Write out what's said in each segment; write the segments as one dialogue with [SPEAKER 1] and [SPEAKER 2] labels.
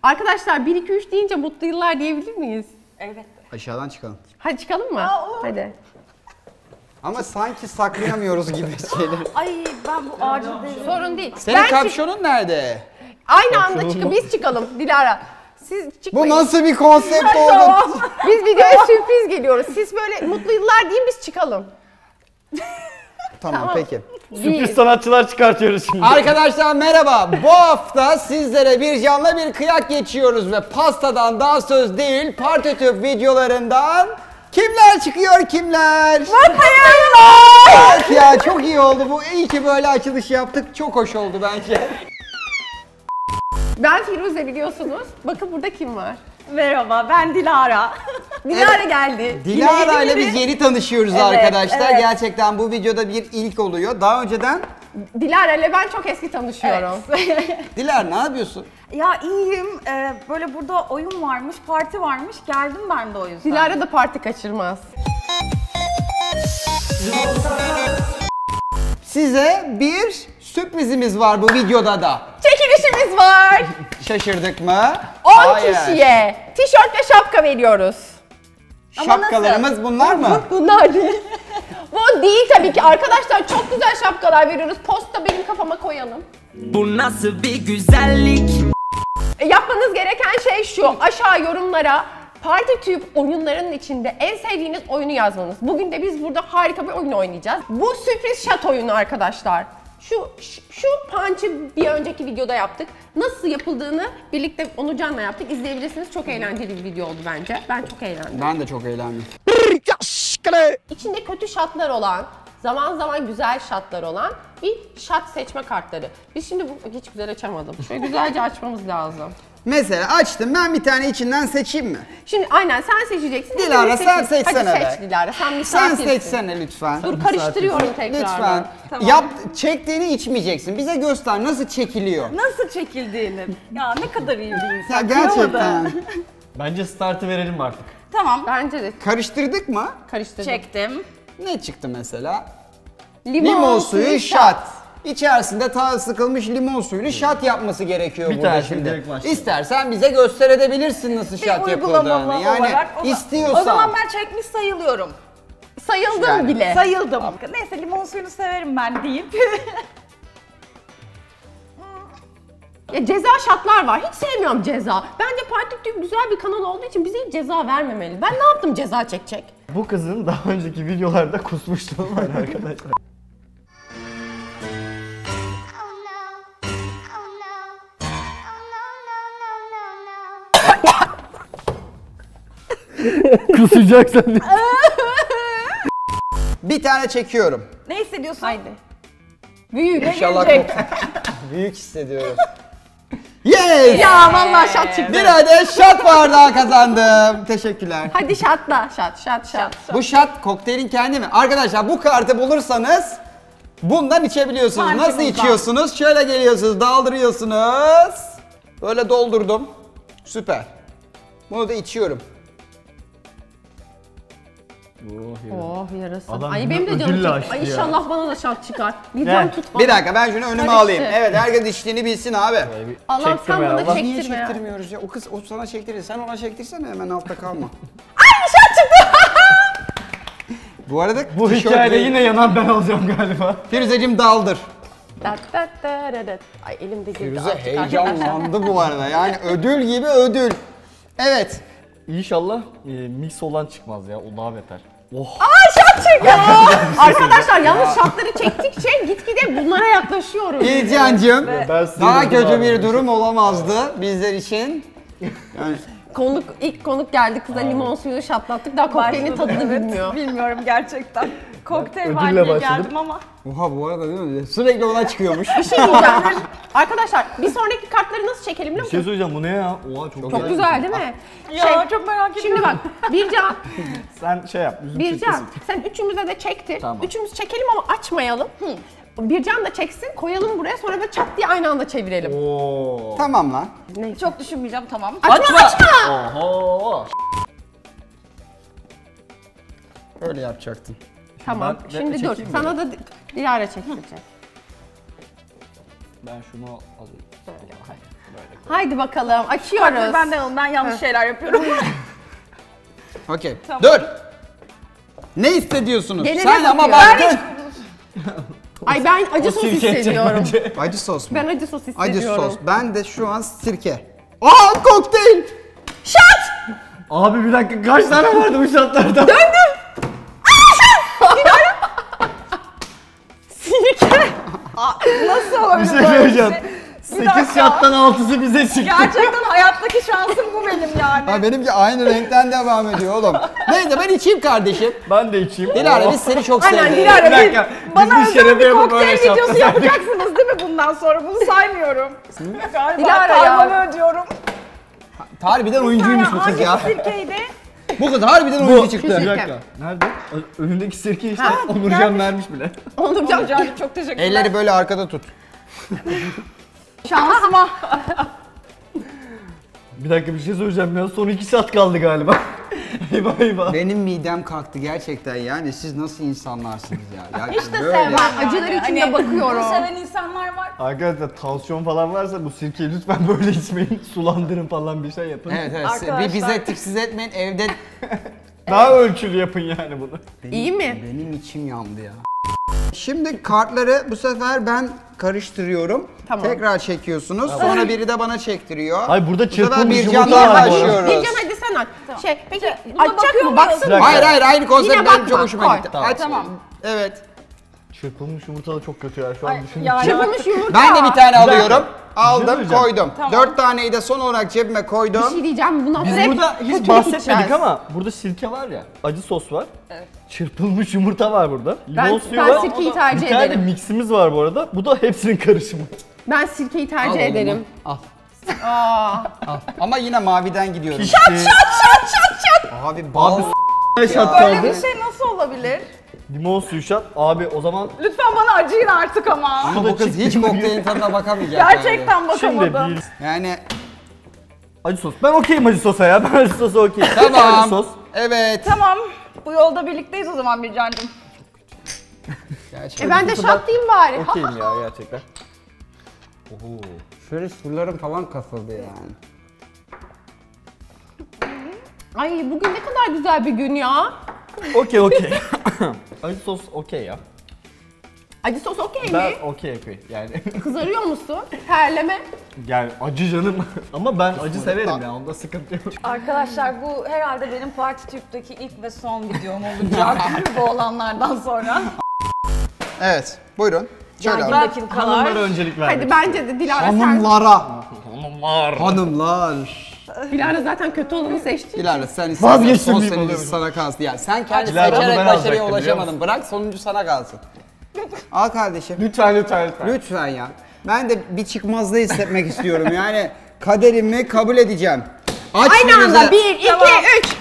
[SPEAKER 1] Arkadaşlar 1 2 3 deyince mutlu yıllar diyebilir miyiz?
[SPEAKER 2] Evet.
[SPEAKER 3] Aşağıdan çıkalım.
[SPEAKER 1] Hadi çıkalım mı? Hadi.
[SPEAKER 3] Ama sanki saklayamıyoruz gibi şeyler.
[SPEAKER 2] Ay ben bu acil değil.
[SPEAKER 1] Sorun değil.
[SPEAKER 3] Senin
[SPEAKER 1] Ben
[SPEAKER 3] kapşonun nerede?
[SPEAKER 1] aynı anda biz çıkalım Dilara. Siz
[SPEAKER 3] Bu
[SPEAKER 1] çıkmayın.
[SPEAKER 3] nasıl bir konsept oldu?
[SPEAKER 1] Tamam. Biz videoya sürpriz geliyoruz. Siz böyle mutlu yıllar deyin biz çıkalım.
[SPEAKER 3] Tamam peki.
[SPEAKER 4] Sürpriz sanatçılar çıkartıyoruz şimdi.
[SPEAKER 3] Arkadaşlar merhaba. Bu hafta sizlere bir canlı bir kıyak geçiyoruz ve pastadan daha söz değil, PartyTube videolarından kimler çıkıyor kimler? Evet ya çok iyi oldu bu. İyi ki böyle açılış yaptık. Çok hoş oldu bence.
[SPEAKER 1] Ben Firuze biliyorsunuz. Bakın burada kim var?
[SPEAKER 2] Merhaba ben Dilara.
[SPEAKER 1] Dilara geldi.
[SPEAKER 3] Dilara ile biz yeni tanışıyoruz arkadaşlar.
[SPEAKER 2] evet.
[SPEAKER 3] Gerçekten bu videoda bir ilk oluyor. Daha önceden
[SPEAKER 1] Dilara ile ben çok eski tanışıyorum.
[SPEAKER 3] Dilara ne yapıyorsun?
[SPEAKER 2] Ya iyiyim. Böyle burada oyun varmış, parti varmış. Geldim ben de o yüzden.
[SPEAKER 1] Dilara da parti kaçırmaz.
[SPEAKER 3] Size bir sürprizimiz var bu videoda da.
[SPEAKER 1] Çekilişimiz var.
[SPEAKER 3] Şaşırdık mı?
[SPEAKER 1] 10
[SPEAKER 3] Hayır.
[SPEAKER 1] kişiye tişört ve şapka veriyoruz.
[SPEAKER 3] Şapkalarımız bunlar mı?
[SPEAKER 1] Bunlar değil. Bu değil tabii ki arkadaşlar, çok güzel şapkalar veriyoruz. Posta benim kafama koyalım.
[SPEAKER 5] Bu nasıl bir güzellik?
[SPEAKER 1] Yapmanız gereken şey şu: aşağı yorumlara PartyTube oyunlarının içinde en sevdiğiniz oyunu yazmanız. Bugün de biz burada harika bir oyun oynayacağız. Bu sürpriz şat oyunu arkadaşlar. Şu punch'ı bir önceki videoda yaptık. Nasıl yapıldığını birlikte Onurcan'la yaptık. İzleyebilirsiniz. Çok eğlenceli bir video oldu bence. Ben çok eğlendim.
[SPEAKER 3] Ben de çok eğlendim.
[SPEAKER 1] İçinde kötü şatlar olan, zaman zaman güzel şatlar olan bir şat seçme kartları. Biz şimdi hiç güzel açamadım. Şöyle güzelce açmamız lazım.
[SPEAKER 3] Mesela açtım, ben bir tane içinden seçeyim mi?
[SPEAKER 1] Şimdi aynen sen seçeceksin.
[SPEAKER 3] Dilara,
[SPEAKER 1] Hadi
[SPEAKER 3] sen seçsene
[SPEAKER 1] Hadi
[SPEAKER 3] be.
[SPEAKER 1] seç Dilara, sen
[SPEAKER 3] Sen
[SPEAKER 1] misafirsin.
[SPEAKER 3] seçsene lütfen.
[SPEAKER 1] Dur karıştırıyorum tekrardan.
[SPEAKER 3] Lütfen.
[SPEAKER 2] Tamam.
[SPEAKER 3] Yap, çektiğini içmeyeceksin. Bize göster nasıl çekiliyor.
[SPEAKER 2] Nasıl çekildiğini. Ya ne kadar iyi bir insan.
[SPEAKER 3] Ya gerçekten.
[SPEAKER 4] Bence startı verelim artık.
[SPEAKER 2] Tamam.
[SPEAKER 1] Bence de
[SPEAKER 3] Karıştırdık mı?
[SPEAKER 1] karıştırdım.
[SPEAKER 2] Çektim.
[SPEAKER 3] Ne çıktı mesela?
[SPEAKER 1] Limon
[SPEAKER 3] suyu şat. İçerisinde ta sıkılmış limon suyunu şat yapması gerekiyor
[SPEAKER 4] Bir
[SPEAKER 3] burada
[SPEAKER 4] tanesini
[SPEAKER 3] şimdi.
[SPEAKER 4] direkt başlayalım.
[SPEAKER 3] İstersen bize gösterebilirsin nasıl şat yapıldığını.
[SPEAKER 2] uygulamalı
[SPEAKER 3] Yani
[SPEAKER 2] olarak.
[SPEAKER 3] istiyorsan.
[SPEAKER 2] O zaman ben çekmiş sayılıyorum.
[SPEAKER 1] Sayıldım
[SPEAKER 3] Yani.
[SPEAKER 1] bile.
[SPEAKER 2] Sayıldım. Neyse limon suyunu severim ben deyip.
[SPEAKER 1] Ya ceza şatlar var. Hiç sevmiyorum ceza. Bence PartyTube güzel bir kanal olduğu için bize hiç ceza vermemeli. Ben ne yaptım ceza çekecek?
[SPEAKER 4] Bu kızın daha önceki videolarda kusmuşluğu var arkadaşlar. Kusacaksan.
[SPEAKER 3] Bir tane çekiyorum.
[SPEAKER 2] Ne hissediyorsun?
[SPEAKER 1] Haydi. Büyük.
[SPEAKER 3] İnşallah büyük hissediyorum. Yes!
[SPEAKER 1] Ya vallahi şat çıktı.
[SPEAKER 3] Bir adet şat bardağı kazandım. Teşekkürler.
[SPEAKER 1] Hadi şatla. Şat.
[SPEAKER 3] Bu şat kokteylin kendi mi? Arkadaşlar bu kartı bulursanız bundan içebiliyorsunuz. Nasıl
[SPEAKER 2] Markımızdan.
[SPEAKER 3] içiyorsunuz? Şöyle geliyorsunuz, daldırıyorsunuz. Böyle doldurdum. Süper. Bunu da içiyorum.
[SPEAKER 1] Oh yarası.
[SPEAKER 4] Adam
[SPEAKER 1] Ay benim de canım
[SPEAKER 4] ödülle
[SPEAKER 1] çekti.
[SPEAKER 4] açtı
[SPEAKER 1] Ay
[SPEAKER 4] ya.
[SPEAKER 1] inşallah bana da şat çıkar. Bir
[SPEAKER 4] Gel.
[SPEAKER 1] can tutma.
[SPEAKER 3] Bir dakika ben şunu önüme
[SPEAKER 1] Karıştı.
[SPEAKER 3] alayım. Evet herkes içtiğini bilsin abi.
[SPEAKER 1] Allah'ım sen
[SPEAKER 4] Çektirme
[SPEAKER 1] bana
[SPEAKER 4] Allah.
[SPEAKER 3] Niye
[SPEAKER 1] çektirme ya.
[SPEAKER 3] çektirmiyoruz ya? O kız o sana çektirir. Sen ona çektirsene hemen altta kalma. Bu arada
[SPEAKER 4] Bu hikayede yine yanan ben olacağım galiba.
[SPEAKER 3] Firuzeciğim daldır.
[SPEAKER 1] Ay elimde girdi.
[SPEAKER 3] Firuze
[SPEAKER 1] artık
[SPEAKER 3] heyecanlandı bu arada. Yani ödül gibi ödül. Evet.
[SPEAKER 4] İnşallah mix olan çıkmaz ya. O daha beter. Oh.
[SPEAKER 1] Arkadaşlar yalnız şatları çektikçe gitgide bunlara yaklaşıyoruz.
[SPEAKER 3] İlcancığım
[SPEAKER 4] Ben size
[SPEAKER 3] daha
[SPEAKER 4] dedim
[SPEAKER 3] kötü
[SPEAKER 4] abi.
[SPEAKER 3] bir durum olamazdı bizler için. Yani
[SPEAKER 1] İlk konuk geldi, kıza limon suyunu şatlattık. Daha kokteylin tadını bilmiyor.
[SPEAKER 2] Bilmiyorum gerçekten. Kokteyl var
[SPEAKER 4] Ödülle
[SPEAKER 2] diye
[SPEAKER 4] başladım.
[SPEAKER 2] geldim ama.
[SPEAKER 3] oha bu arada değil mi? Sürekli ona çıkıyormuş.
[SPEAKER 1] Bir şey diyeceğim. Arkadaşlar bir sonraki kartları nasıl çekelim biliyor
[SPEAKER 4] Bir şey
[SPEAKER 1] musun?
[SPEAKER 4] söyleyeceğim bu ne ya? Oha çok,
[SPEAKER 1] Çok güzel değil mi?
[SPEAKER 2] Ya çok merak ediyorum.
[SPEAKER 1] Şimdi bak Bircan,
[SPEAKER 4] Sen şey yap. Yüzüm
[SPEAKER 1] Bircan
[SPEAKER 4] çekmesin.
[SPEAKER 1] sen üçümüze de çektir.
[SPEAKER 4] Tamam.
[SPEAKER 1] Üçümüz çekelim ama açmayalım. Bircan da çeksin, koyalım buraya, sonra böyle çat diye aynı anda çevirelim.
[SPEAKER 4] Oo.
[SPEAKER 3] Tamam lan.
[SPEAKER 2] Çok düşünmeyeceğim tamam.
[SPEAKER 1] Açma!
[SPEAKER 4] Oho.
[SPEAKER 3] Öyle yapacaktın.
[SPEAKER 1] Tamam,
[SPEAKER 4] Ben
[SPEAKER 1] şimdi dur.
[SPEAKER 4] çekeyim mi?
[SPEAKER 1] Sana da Dilara çektireceğim.
[SPEAKER 4] Ben şunu alayım.
[SPEAKER 1] Böyle, hayır. Haydi bakalım açıyoruz.
[SPEAKER 2] Ben yanlış şeyler yapıyorum.
[SPEAKER 3] Okey.
[SPEAKER 2] Tamam.
[SPEAKER 3] Dur. Ne hissediyorsunuz?
[SPEAKER 1] Genele
[SPEAKER 3] Sen ama
[SPEAKER 1] bakıyor.
[SPEAKER 3] baktın.
[SPEAKER 1] Ay ben acı sos
[SPEAKER 4] Sirke edecek
[SPEAKER 1] hissediyorum.
[SPEAKER 4] bence.
[SPEAKER 3] Acı sos mu?
[SPEAKER 1] Ben acı sos
[SPEAKER 3] Acı
[SPEAKER 1] hissediyorum.
[SPEAKER 3] sos. Ben de şu an sirke. Aa kokteyl.
[SPEAKER 4] Abi bir dakika kaç tane vardı bu şartlarda?
[SPEAKER 2] Nasıl
[SPEAKER 4] Bir
[SPEAKER 2] olabilir
[SPEAKER 4] şey
[SPEAKER 2] böyle bir
[SPEAKER 4] söyleyeceğim.
[SPEAKER 2] şey?
[SPEAKER 4] 8 şattan 6'sı bize çıktı.
[SPEAKER 2] Gerçekten hayattaki şansım bu benim yani.
[SPEAKER 3] Ha benimki aynı renkten devam ediyor oğlum. Neyse ben içeyim kardeşim.
[SPEAKER 4] Ben de içeyim.
[SPEAKER 3] Dilara
[SPEAKER 4] Oo.
[SPEAKER 3] biz seni çok
[SPEAKER 1] Aynen,
[SPEAKER 3] sevdik.
[SPEAKER 1] Dilara.
[SPEAKER 4] Bir dakika.
[SPEAKER 2] Bana
[SPEAKER 4] Biz bir
[SPEAKER 2] özel
[SPEAKER 4] şerefe
[SPEAKER 2] bir
[SPEAKER 4] yapıp
[SPEAKER 2] kokteyl
[SPEAKER 4] öyle
[SPEAKER 2] videosu
[SPEAKER 4] şaplasaydık.
[SPEAKER 2] yapacaksınız değil mi bundan sonra? Bunu saymıyorum. Galiba
[SPEAKER 1] Dilara ya.
[SPEAKER 2] karmanı ödüyorum.
[SPEAKER 3] Harbiden oyuncuymuş bu kız ya.
[SPEAKER 2] Hangisi sirkeydi?
[SPEAKER 3] Bu kız harbiden oyuncu çıktı.
[SPEAKER 4] Bir
[SPEAKER 1] Sirke.
[SPEAKER 4] dakika. Nerede? Önündeki sirke işte.
[SPEAKER 1] Ha,
[SPEAKER 4] Onurcan vermiş bile.
[SPEAKER 1] Onurcan.
[SPEAKER 2] Hocam çok teşekkürler.
[SPEAKER 3] Elleri böyle arkada tut.
[SPEAKER 2] Şansıma.
[SPEAKER 4] Bir dakika bir şey söyleyeceğim ya. Son 2 saat kaldı galiba. eyvah eyvah.
[SPEAKER 3] Benim midem kalktı gerçekten yani siz nasıl insanlarsınız ya? Ya
[SPEAKER 2] Hiç de
[SPEAKER 3] böyle.
[SPEAKER 2] sevmem.
[SPEAKER 1] Ben acılar
[SPEAKER 2] Yani.
[SPEAKER 1] içinde
[SPEAKER 2] Hani
[SPEAKER 1] bakıyorum.
[SPEAKER 2] Bunu seven insanlar var.
[SPEAKER 4] Arkadaşlar tansiyon falan varsa bu sirkeyi lütfen böyle içmeyin. Sulandırın falan bir şey yapın.
[SPEAKER 3] Evet evet
[SPEAKER 2] Arkadaşlar.
[SPEAKER 3] bize tipsiz etmeyin evde.
[SPEAKER 4] Daha ölçülü yapın yani bunu.
[SPEAKER 1] İyi mi?
[SPEAKER 3] Benim içim yandı ya. Şimdi kartları bu sefer ben karıştırıyorum.
[SPEAKER 1] Tamam.
[SPEAKER 3] Tekrar çekiyorsunuz. Sonra biri de bana çektiriyor.
[SPEAKER 4] Ay burada
[SPEAKER 3] Bu sefer
[SPEAKER 4] çırpılmış
[SPEAKER 3] bir
[SPEAKER 4] yumurta
[SPEAKER 3] candan
[SPEAKER 4] var bu arada.
[SPEAKER 3] başlıyoruz.
[SPEAKER 1] Bilgem hadi sen aç. Şey peki
[SPEAKER 2] Buna
[SPEAKER 1] açacak
[SPEAKER 2] bakıyor
[SPEAKER 1] mı?
[SPEAKER 2] muyuz?
[SPEAKER 1] Baksana.
[SPEAKER 3] Hayır hayır aynı konsept
[SPEAKER 1] Yine
[SPEAKER 3] benim
[SPEAKER 1] bakma,
[SPEAKER 3] çok hoşuma
[SPEAKER 1] koy.
[SPEAKER 3] gitti.
[SPEAKER 4] Tamam.
[SPEAKER 3] Aç.
[SPEAKER 2] Tamam.
[SPEAKER 3] Evet.
[SPEAKER 4] Çırpılmış yumurta da çok kötü ya şu an
[SPEAKER 2] Ay,
[SPEAKER 4] düşündüm.
[SPEAKER 2] yani-
[SPEAKER 1] Çırpılmış yumurta.
[SPEAKER 3] Ben de bir tane
[SPEAKER 4] dakika.
[SPEAKER 3] alıyorum. Aldım
[SPEAKER 4] söyleyeceğim.
[SPEAKER 3] koydum.
[SPEAKER 2] Tamam.
[SPEAKER 3] 4 taneyi de son olarak cebime
[SPEAKER 1] Bir
[SPEAKER 3] koydum.
[SPEAKER 1] şey diyeceğim. Bundan
[SPEAKER 4] Biz
[SPEAKER 1] sonra hep
[SPEAKER 4] burada hiç
[SPEAKER 1] kötülük
[SPEAKER 4] bahsetmedik
[SPEAKER 1] içeceğiz.
[SPEAKER 4] ama burada sirke var ya, acı sos var.
[SPEAKER 2] Evet.
[SPEAKER 4] Çırpılmış yumurta var burada. Limon suyu
[SPEAKER 1] ben
[SPEAKER 4] var.
[SPEAKER 1] sirkeyi tercih
[SPEAKER 4] Bir tane de
[SPEAKER 1] ederim.
[SPEAKER 4] miximiz var bu arada. Bu da hepsinin karışımı.
[SPEAKER 1] Ben sirkeyi tercih
[SPEAKER 3] Al oğlum,
[SPEAKER 1] ederim.
[SPEAKER 3] Al.
[SPEAKER 1] Aa.
[SPEAKER 3] Al. Ama yine maviden gidiyorum.
[SPEAKER 4] Şat
[SPEAKER 3] Abi bal.
[SPEAKER 4] şat
[SPEAKER 2] Böyle
[SPEAKER 4] kaldı.
[SPEAKER 2] bir şey nasıl olabilir?
[SPEAKER 4] Limon suyu şat. Abi o zaman
[SPEAKER 2] Lütfen bana acıyın artık ama.
[SPEAKER 3] Ama bu kız hiç kokteylin tadına bakamayacak.
[SPEAKER 2] Gerçekten
[SPEAKER 4] şimdi
[SPEAKER 2] bakamadım.
[SPEAKER 4] değil.
[SPEAKER 3] Yani
[SPEAKER 4] Acı sos. Ben okeyim acı sosa ya. Ben acı sosa okeyim.
[SPEAKER 3] tamam.
[SPEAKER 4] Acı sos.
[SPEAKER 3] Evet.
[SPEAKER 2] Tamam. Bu yolda birlikteyiz o zaman Bircan'cığım.
[SPEAKER 3] Gerçekten.
[SPEAKER 1] Ben de şat diyeyim bari.
[SPEAKER 4] Okeyim ya gerçekten. Oho.
[SPEAKER 3] Şöyle surlarım falan kasıldı yani.
[SPEAKER 1] Ay bugün ne kadar güzel bir gün ya.
[SPEAKER 4] Okey okey. Acı sos okey ya.
[SPEAKER 1] Acı sos okey
[SPEAKER 4] Ben
[SPEAKER 1] mi?
[SPEAKER 4] okey. Yani
[SPEAKER 1] Kızarıyor musun? Terleme.
[SPEAKER 4] yani acı canım. Ama ben acı severim ya. Onda sıkıntı yok.
[SPEAKER 2] Arkadaşlar bu herhalde benim Parti Tüp'teki ilk ve son videom olacak bu olanlardan sonra.
[SPEAKER 3] Evet. Buyurun. Şöyle
[SPEAKER 2] Yani
[SPEAKER 3] alın.
[SPEAKER 2] dakikalar.
[SPEAKER 4] Hanımlara öncelik vermek.
[SPEAKER 1] Hadi bence de Dilara sen.
[SPEAKER 3] Hanımlara.
[SPEAKER 4] Hanımlar.
[SPEAKER 3] Hanımlar.
[SPEAKER 1] Dilara zaten kötü olanı seçti.
[SPEAKER 3] Dilara sen istersen
[SPEAKER 4] Vazgeçtim
[SPEAKER 3] son
[SPEAKER 4] diyeyim
[SPEAKER 3] sonuncusu
[SPEAKER 4] oluyor.
[SPEAKER 3] sana kalsın. Ya sen kendi
[SPEAKER 4] Dilara, bunu
[SPEAKER 3] seçerek
[SPEAKER 4] ben
[SPEAKER 3] başarıya
[SPEAKER 4] alacaktım, biliyor
[SPEAKER 3] ulaşamadın.
[SPEAKER 4] musun?
[SPEAKER 3] Bırak sonuncu sana kalsın. Al kardeşim.
[SPEAKER 4] Lütfen lütfen lütfen.
[SPEAKER 3] Lütfen ya. Ben de bir çıkmazlığı hissetmek istiyorum. Yani kaderimi kabul edeceğim. Aç
[SPEAKER 1] Aynı
[SPEAKER 3] Firuze.
[SPEAKER 1] anda 1, 2, 3.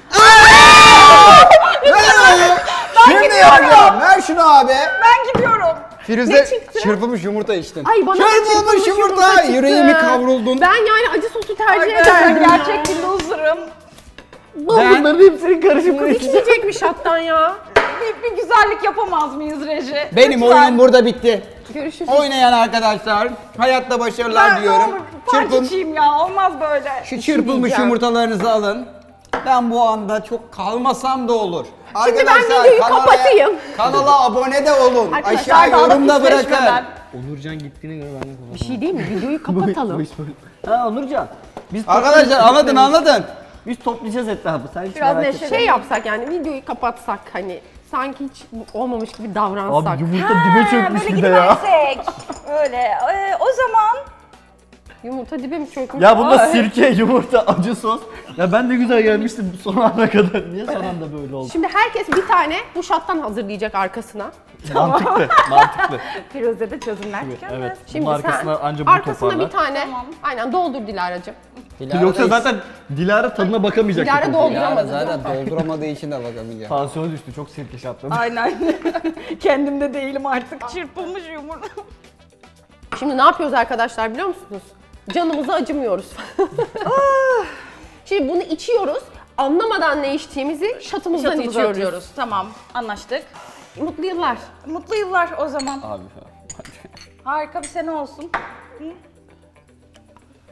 [SPEAKER 3] Şimdi yapıyorum. Ver şunu abi.
[SPEAKER 2] Ben gidiyorum.
[SPEAKER 3] Firuze
[SPEAKER 1] Ne çıktı?
[SPEAKER 3] çırpılmış yumurta içtin.
[SPEAKER 1] Ay bana da
[SPEAKER 3] çırpılmış yumurta.
[SPEAKER 1] çıktı.
[SPEAKER 3] Yüreğimi kavruldun.
[SPEAKER 1] Ben yani acı sosu tercih
[SPEAKER 2] Arkadaşlar
[SPEAKER 1] ederdim.
[SPEAKER 2] gerçek bir loser'ım.
[SPEAKER 4] Bunların hepsinin karışımını
[SPEAKER 1] Kız içmeyecekmiş hattan ya.
[SPEAKER 2] Bir güzellik yapamaz mıyız Reji?
[SPEAKER 3] Benim
[SPEAKER 2] Lütfen.
[SPEAKER 3] oyunum burada bitti.
[SPEAKER 1] Görüşürüz.
[SPEAKER 3] Oynayan arkadaşlar hayatta başarılar
[SPEAKER 2] Ben ne
[SPEAKER 3] diliyorum.
[SPEAKER 2] olur parçacıyım ya olmaz böyle.
[SPEAKER 3] Şu çırpılmış
[SPEAKER 1] diyeceğim.
[SPEAKER 3] yumurtalarınızı alın. Ben bu anda çok kalmasam da olur.
[SPEAKER 1] Şimdi ben videoyu kapatayım.
[SPEAKER 3] Kanala abone de olun.
[SPEAKER 1] Arkadaşlar,
[SPEAKER 3] Aşağı
[SPEAKER 2] daha da
[SPEAKER 3] yorum da bırakın.
[SPEAKER 2] pisleşmeden.
[SPEAKER 4] Onurcan gittiğine göre ben de
[SPEAKER 1] Bir şey değil mi? Videoyu kapatalım.
[SPEAKER 4] Ha Onurcan. Biz
[SPEAKER 3] Arkadaşlar anladın.
[SPEAKER 4] Biz toplayacağız etrafı. Sen hiç
[SPEAKER 2] Biraz
[SPEAKER 4] merak
[SPEAKER 2] neşe-
[SPEAKER 4] etme.
[SPEAKER 1] Şey yapsak yani videoyu kapatsak hani sanki hiç olmamış gibi davransak.
[SPEAKER 4] Abi yumurta dibe çökmüş
[SPEAKER 2] Böyle
[SPEAKER 4] bir de ya.
[SPEAKER 2] gidersek. Öyle. O zaman
[SPEAKER 1] Yumurta dibe mi çökmüş?
[SPEAKER 4] Ya bunda
[SPEAKER 1] Ay.
[SPEAKER 4] sirke, yumurta, acı sos. Ya ben de güzel gelmiştim son ana kadar. Niye son anda böyle oldu?
[SPEAKER 1] Şimdi herkes bir tane bu şattan hazırlayacak arkasına.
[SPEAKER 4] Mantıklı, mantıklı.
[SPEAKER 2] Firuze'de çözümler tükenmez.
[SPEAKER 4] Evet.
[SPEAKER 1] Şimdi
[SPEAKER 4] Bunun arkasına
[SPEAKER 1] sen
[SPEAKER 4] anca bu
[SPEAKER 1] arkasına
[SPEAKER 4] toparlar.
[SPEAKER 1] bir tane
[SPEAKER 2] Tamam.
[SPEAKER 1] aynen doldur Dilara'cığım.
[SPEAKER 4] Yoksa zaten Dilara tadına bakamayacak.
[SPEAKER 1] Dilara
[SPEAKER 4] bu kokuya.
[SPEAKER 1] dolduramadı.
[SPEAKER 3] zaten dolduramadığı için de bakamayacağım.
[SPEAKER 4] Tansiyonu düştü. Çok sirke şatladı.
[SPEAKER 2] Aynen. Kendimde değilim artık. Çırpılmış yumurta.
[SPEAKER 1] Şimdi ne yapıyoruz arkadaşlar biliyor musunuz? Canımıza acımıyoruz. Şimdi bunu içiyoruz. Anlamadan ne içtiğimizi şatımızdan
[SPEAKER 2] Şatımızı
[SPEAKER 1] içiyoruz.
[SPEAKER 2] atıyoruz. Tamam anlaştık.
[SPEAKER 1] Mutlu yıllar.
[SPEAKER 2] Mutlu yıllar o zaman.
[SPEAKER 4] Abi.
[SPEAKER 2] Harika bir sene olsun.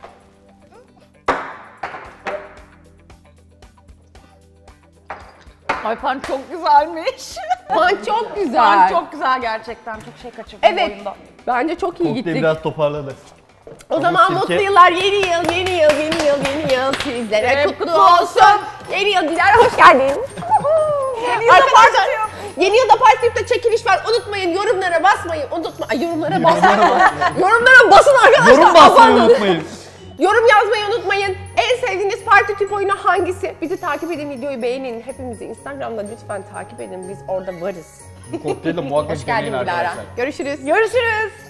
[SPEAKER 2] Ay pan çok güzelmiş.
[SPEAKER 1] Pan çok güzel.
[SPEAKER 2] Pan çok güzel gerçekten. Çok şey kaçırdım
[SPEAKER 1] Evet.
[SPEAKER 2] bu oyunda.
[SPEAKER 1] Bence çok iyi
[SPEAKER 4] Kokteyl
[SPEAKER 1] gittik.
[SPEAKER 4] biraz toparladı.
[SPEAKER 1] O zaman
[SPEAKER 4] sirke-
[SPEAKER 1] mutlu yıllar, yeni yıl, yeni yıl, yeni yıl, yeni yıl sizlere kutlu olsun. Yeni yıl Dilara hoş geldin.
[SPEAKER 2] Yeni yılda
[SPEAKER 1] Arkadaşlar,
[SPEAKER 2] parti
[SPEAKER 1] yeni yılda Partitüp'te çekiliş var. Unutmayın yorumlara basmayı, yorumlara basın arkadaşlar.
[SPEAKER 4] Yorum basmayı
[SPEAKER 1] Aman.
[SPEAKER 4] unutmayın.
[SPEAKER 1] Yorum yazmayı unutmayın. En sevdiğiniz Partitüp oyunu hangisi? Bizi takip edin, videoyu beğenin. Hepimizi Instagram'da lütfen takip edin. Biz orada varız.
[SPEAKER 3] Bu kokteyli muhakkak
[SPEAKER 1] Hoş geldin
[SPEAKER 3] deneyin
[SPEAKER 1] Dilara.
[SPEAKER 3] arkadaşlar.
[SPEAKER 1] Görüşürüz.
[SPEAKER 2] Görüşürüz.